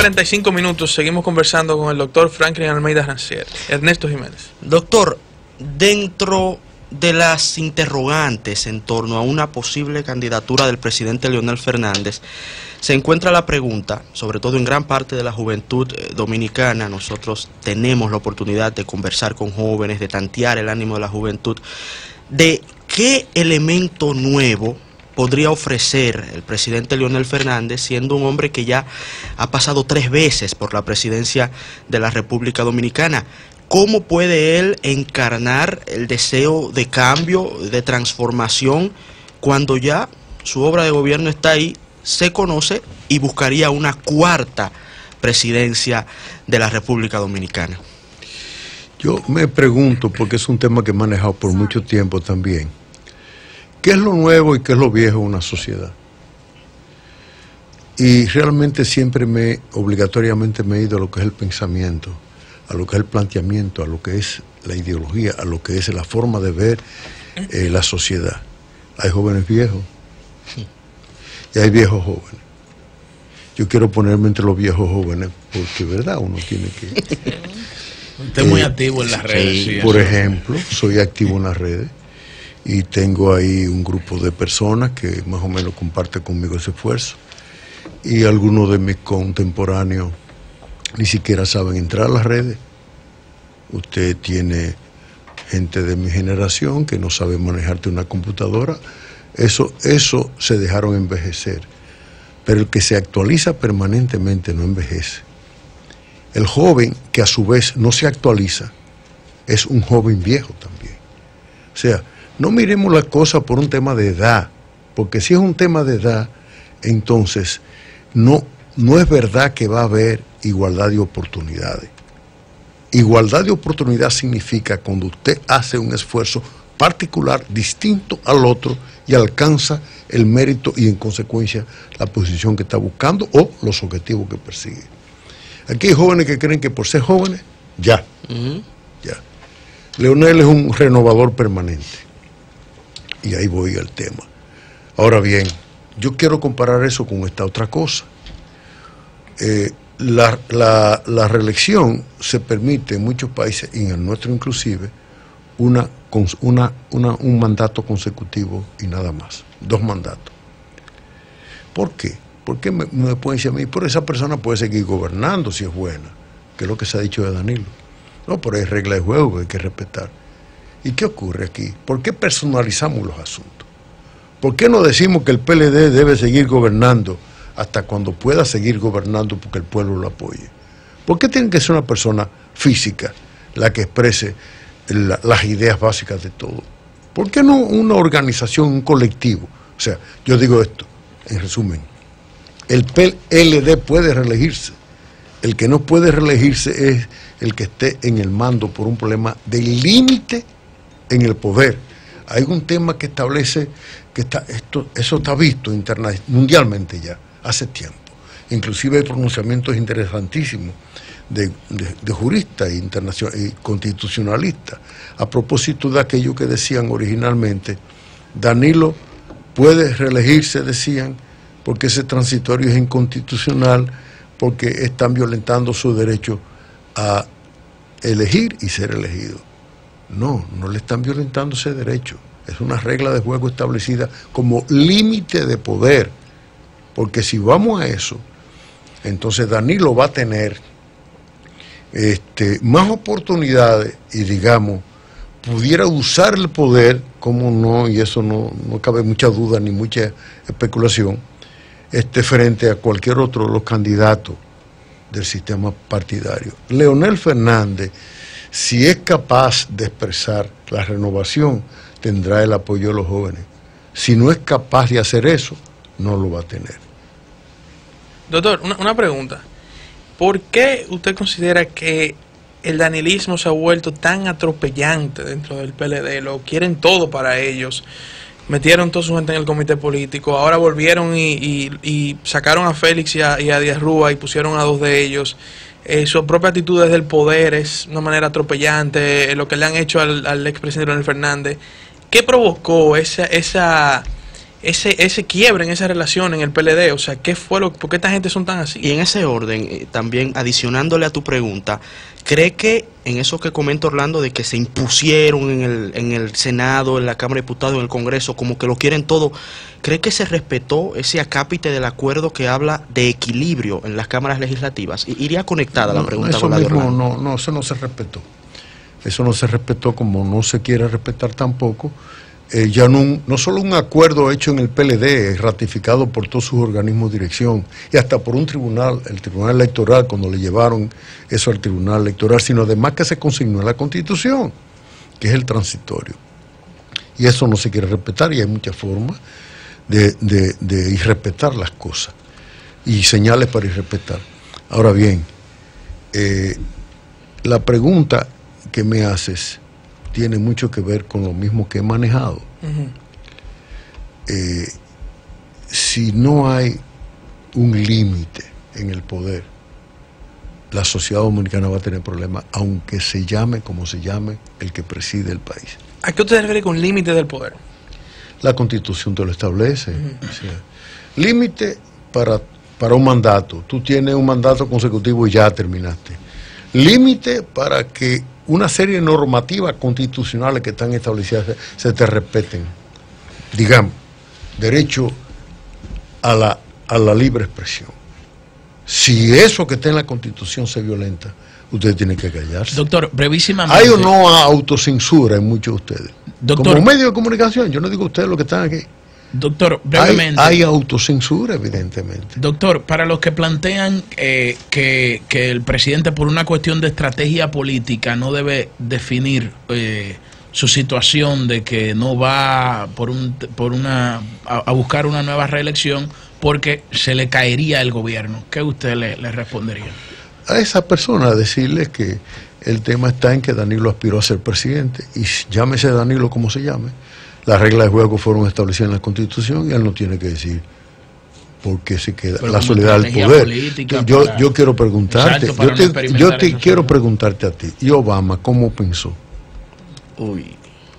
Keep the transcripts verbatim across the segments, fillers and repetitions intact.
cuarenta y cinco minutos, seguimos conversando con el doctor Franklin Almeida Rancière. Ernesto Jiménez. Doctor, dentro de las interrogantes en torno a una posible candidatura del presidente Leonel Fernández, se encuentra la pregunta, sobre todo en gran parte de la juventud dominicana. Nosotros tenemos la oportunidad de conversar con jóvenes, de tantear el ánimo de la juventud, de qué elemento nuevo podría ofrecer el presidente Leonel Fernández, siendo un hombre que ya ha pasado tres veces por la presidencia de la República Dominicana. ¿Cómo puede él encarnar el deseo de cambio, de transformación, cuando ya su obra de gobierno está ahí, se conoce y buscaría una cuarta presidencia de la República Dominicana? Yo me pregunto, porque es un tema que he manejado por mucho tiempo también, ¿qué es lo nuevo y qué es lo viejo en una sociedad? Y realmente siempre me, obligatoriamente me he ido a lo que es el pensamiento, a lo que es el planteamiento, a lo que es la ideología, a lo que es la forma de ver eh, la sociedad. Hay jóvenes viejos y hay viejos jóvenes. Yo quiero ponerme entre los viejos jóvenes porque, ¿verdad? Uno tiene que... Usted es muy eh, activo en las redes. Sí, por ejemplo, soy activo en las redes y tengo ahí un grupo de personas que más o menos comparte conmigo ese esfuerzo, y algunos de mis contemporáneos ni siquiera saben entrar a las redes. Usted tiene gente de mi generación que no sabe manejarte una computadora. Eso, eso se dejaron envejecer. Pero el que se actualiza permanentemente no envejece. El joven que a su vez no se actualiza es un joven viejo también. O sea, no miremos la cosa por un tema de edad, porque si es un tema de edad, entonces no, no es verdad que va a haber igualdad de oportunidades. Igualdad de oportunidad significa cuando usted hace un esfuerzo particular, distinto al otro, y alcanza el mérito y en consecuencia la posición que está buscando o los objetivos que persigue. Aquí hay jóvenes que creen que por ser jóvenes, ya, uh-huh. ya. Leonel es un renovador permanente. Y ahí voy al tema. Ahora bien, yo quiero comparar eso con esta otra cosa. Eh, la, la, la reelección se permite en muchos países, y en el nuestro inclusive, una, una, una, un mandato consecutivo y nada más. Dos mandatos. ¿Por qué? ¿Por qué me, me pueden decir a mí? Por esa persona puede seguir gobernando si es buena, que es lo que se ha dicho de Danilo. No, pero hay reglas de juego que hay que respetar. ¿Y qué ocurre aquí? ¿Por qué personalizamos los asuntos? ¿Por qué no decimos que el P L D debe seguir gobernando hasta cuando pueda seguir gobernando porque el pueblo lo apoye? ¿Por qué tiene que ser una persona física la que exprese la, las ideas básicas de todo? ¿Por qué no una organización, un colectivo? O sea, yo digo esto, en resumen, el P L D puede reelegirse. El que no puede reelegirse es el que esté en el mando por un problema de límite en el poder. Hay un tema que establece que está, esto, eso está visto interna, mundialmente ya, hace tiempo. Inclusive hay pronunciamientos interesantísimos de, de, de juristas internacionales y constitucionalistas a propósito de aquello que decían originalmente: Danilo puede reelegirse, decían, porque ese transitorio es inconstitucional, porque están violentando su derecho a elegir y ser elegido. No, no le están violentando ese derecho. Es una regla de juego establecida como límite de poder. Porque si vamos a eso, entonces Danilo va a tener este, más oportunidades y, digamos, pudiera usar el poder, como no, y eso no, no cabe mucha duda ni mucha especulación, este, frente a cualquier otro de los candidatos del sistema partidario. Leonel Fernández, si es capaz de expresar la renovación, tendrá el apoyo de los jóvenes. Si no es capaz de hacer eso, no lo va a tener. Doctor, una, una pregunta. ¿Por qué usted considera que el danilismo se ha vuelto tan atropellante dentro del P L D? Lo quieren todo para ellos. Metieron toda su gente en el comité político. Ahora volvieron y, y, y sacaron a Félix y a, y a Díaz Rúa y pusieron a dos de ellos. Eh, su propia actitud desde el poder es una manera atropellante. Eh, lo que le han hecho al, al expresidente Leonel Fernández. ¿Qué provocó esa, esa, ese ese quiebre en esa relación en el P L D? O sea, ¿qué fue lo, por qué esta gente son tan así? Y en ese orden, eh, también adicionándole a tu pregunta, ¿cree que en eso que comenta Orlando de que se impusieron en el, en el Senado, en la Cámara de Diputados, en el Congreso, como que lo quieren todo, cree que se respetó ese acápite del acuerdo que habla de equilibrio en las cámaras legislativas? I- Iría conectada la No, pregunta eso con la de mismo, Orlando. no, no, eso no se respetó. Eso no se respetó, como no se quiere respetar tampoco. Eh, ya no, un- no solo un acuerdo hecho en el P L D, ratificado por todos sus organismos de dirección y hasta por un tribunal, el Tribunal Electoral, cuando le llevaron eso al Tribunal Electoral, sino además que se consignó en la Constitución, que es el transitorio. Y eso no se quiere respetar, y hay muchas formas de, de, de irrespetar las cosas y señales para irrespetar. Ahora bien, eh, la pregunta que me haces tiene mucho que ver con lo mismo que he manejado. Ujú. Eh, si no hay un límite en el poder, la sociedad dominicana va a tener problemas, aunque se llame como se llame el que preside el país. ¿A qué usted se refiere con límite del poder? La Constitución te lo establece. O sea, límite para, para un mandato. Tú tienes un mandato consecutivo y ya terminaste. Límite para que una serie de normativas constitucionales que están establecidas se, se te respeten. Digamos, derecho a la, a la libre expresión. Si eso que está en la Constitución se violenta, usted tiene que callarse. Doctor, brevísimamente. ¿Hay o no autocensura en muchos de ustedes? Doctor. Como medio de comunicación, yo no digo ustedes lo que están aquí. Doctor, Hay, brevemente. hay autocensura, evidentemente. Doctor, para los que plantean eh, que, que el presidente por una cuestión de estrategia política no debe definir eh, su situación de que no va por un por una a, a buscar una nueva reelección porque se le caería el gobierno, ¿qué usted le, le respondería? A esa persona decirle que el tema está en que Danilo aspiró a ser presidente, y llámese Danilo como se llame, las reglas de juego fueron establecidas en la Constitución y él no tiene que decir por qué se queda Pero la como soledad del estrategia poder. política Yo, para- yo quiero preguntarte, Exacto, para yo no te, experimentar yo te esa quiero soledad. preguntarte a ti, ¿y Obama cómo pensó? Uy.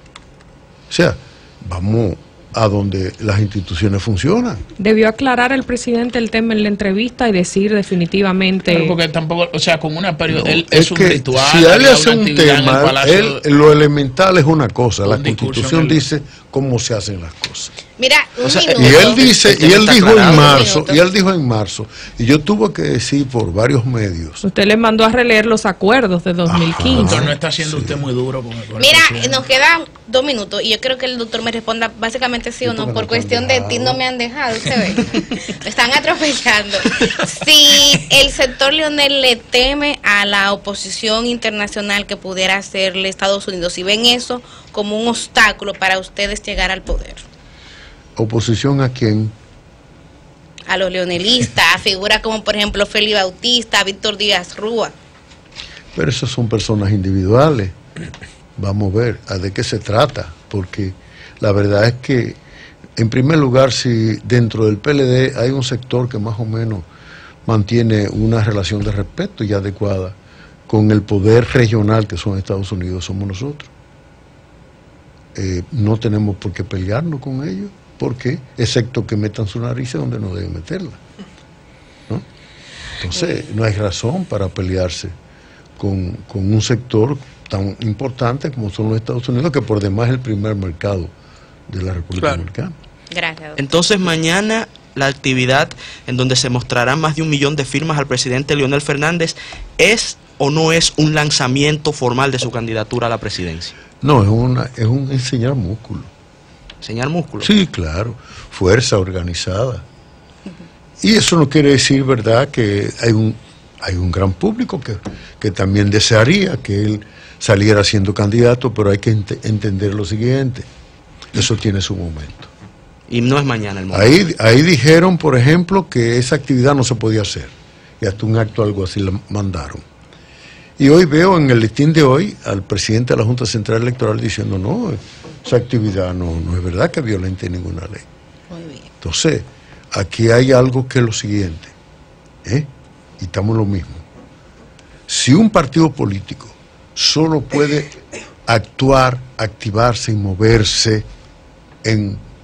O sea, vamos a donde las instituciones funcionan. Debió aclarar el presidente el tema en la entrevista y decir definitivamente... Claro, porque tampoco, o sea, con una periodo, No, él es, un que ritual, si a él le había hace una un actividad en el tema, Palacio- él, lo elemental es una cosa, un la discurso Constitución en el- dice cómo se hacen las cosas. Mira, un O sea, minuto. Y él dice, el tema y él está dijo aclarado. en Un marzo, minuto. y él dijo en marzo, y yo tuve que decir por varios medios. Usted le mandó a releer los acuerdos de dos mil quince. Doctor, no está siendo usted muy duro con, con el Mira, presidente. nos quedan dos minutos y yo creo que el doctor me responda básicamente sí o Esto no. me Por lo cuestión han de dejado. ti no me han dejado, usted ve. Me están atropellando. Si el sector Leonel le teme a la oposición internacional que pudiera hacerle Estados Unidos, si ven eso como un obstáculo para ustedes llegar al poder. ¿Oposición a quién? A los leonelistas, a figuras como por ejemplo Félix Bautista, Víctor Díaz Rúa. Pero esos son personas individuales. Vamos a ver a de qué se trata, porque la verdad es que, en primer lugar, si dentro del P L D hay un sector que más o menos mantiene una relación de respeto y adecuada con el poder regional que son Estados Unidos, somos nosotros. Eh, no tenemos por qué pelearnos con ellos, porque excepto que metan su nariz donde no deben meterla, ¿no? Entonces, no hay razón para pelearse con, con un sector tan importante como son los Estados Unidos, que por demás es el primer mercado de la República Claro. Dominicana. Gracias, doctor. Entonces mañana la actividad en donde se mostrarán más de un millón de firmas al presidente Leonel Fernández, ¿es o no es un lanzamiento formal de su candidatura a la presidencia? No, es, una, es un enseñar músculo. Señal músculo. Sí, claro, fuerza organizada. Y eso no quiere decir, ¿verdad?, que hay un, hay un gran público que, que también desearía que él saliera siendo candidato, pero hay que ent- entender lo siguiente, eso tiene su momento. Y no es mañana el momento. Ahí, ahí dijeron, por ejemplo, que esa actividad no se podía hacer, y hasta un acto algo así le mandaron. Y hoy veo en el listín de hoy al presidente de la Junta Central Electoral diciendo, no, esa actividad no, no es verdad que violente ninguna ley. Muy bien. Entonces, aquí hay algo que es lo siguiente, ¿eh? Y estamos en lo mismo. Si un partido político solo puede actuar, activarse y moverse en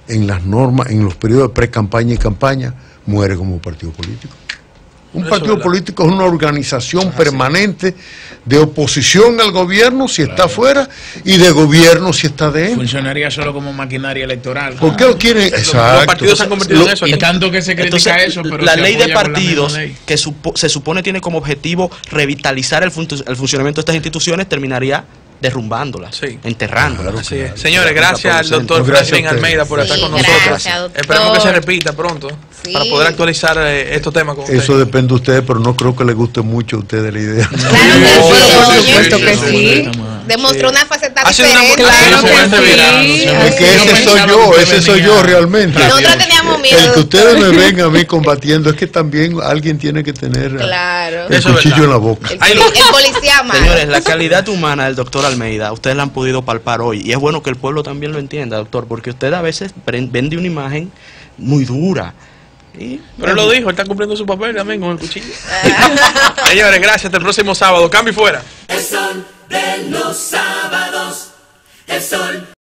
en las normas, en los periodos de pre-campaña y campaña, muere como partido político. Un Eso partido es verdad. político es una organización permanente de oposición al gobierno si está afuera y de gobierno si está dentro. Funcionaría solo como maquinaria electoral. ¿Por qué lo quieren? Los Exacto. partidos se han convertido en eso. Y aquí. tanto que se critica Entonces, eso, pero la se ley de apoya con la partidos, misma ley. que supo- se supone tiene como objetivo revitalizar el, fun- el funcionamiento de estas instituciones, terminaría derrumbándolas, Sí. enterrándolas. Claro, Así claro. es. Señores, gracias al doctor Gracias a Franklin ustedes. Almeida por estar Sí, con gracias, nosotros. doctor. Esperemos que se repita pronto Sí. para poder actualizar eh, estos temas con ustedes. Eso depende de ustedes, pero no creo que les guste mucho a ustedes la idea. Claro que No, sí, por oye. supuesto que no, sí. no, no, no. Demostró una faceta Ha sido una diferente. buena- Claro Sí, que sí, sí. sí. Es así que es. ese soy pensaba yo, que ese soy venía yo realmente. Nosotros teníamos miedo. El que doctor. ustedes me ven a mí combatiendo es que también alguien tiene que tener Claro. el Eso es cuchillo verdad. en la boca. El, Ahí poli- lo- el policía malo. Señores, la calidad humana del doctor Almeida, ustedes la han podido palpar hoy, y es bueno que el pueblo también lo entienda, doctor, porque usted a veces pre- vende una imagen muy dura. Y, Pero él lo dijo, él está cumpliendo su papel también con el cuchillo. Señores, gracias. Hasta el próximo sábado. Cambio y fuera. El sol de los sábados, el sol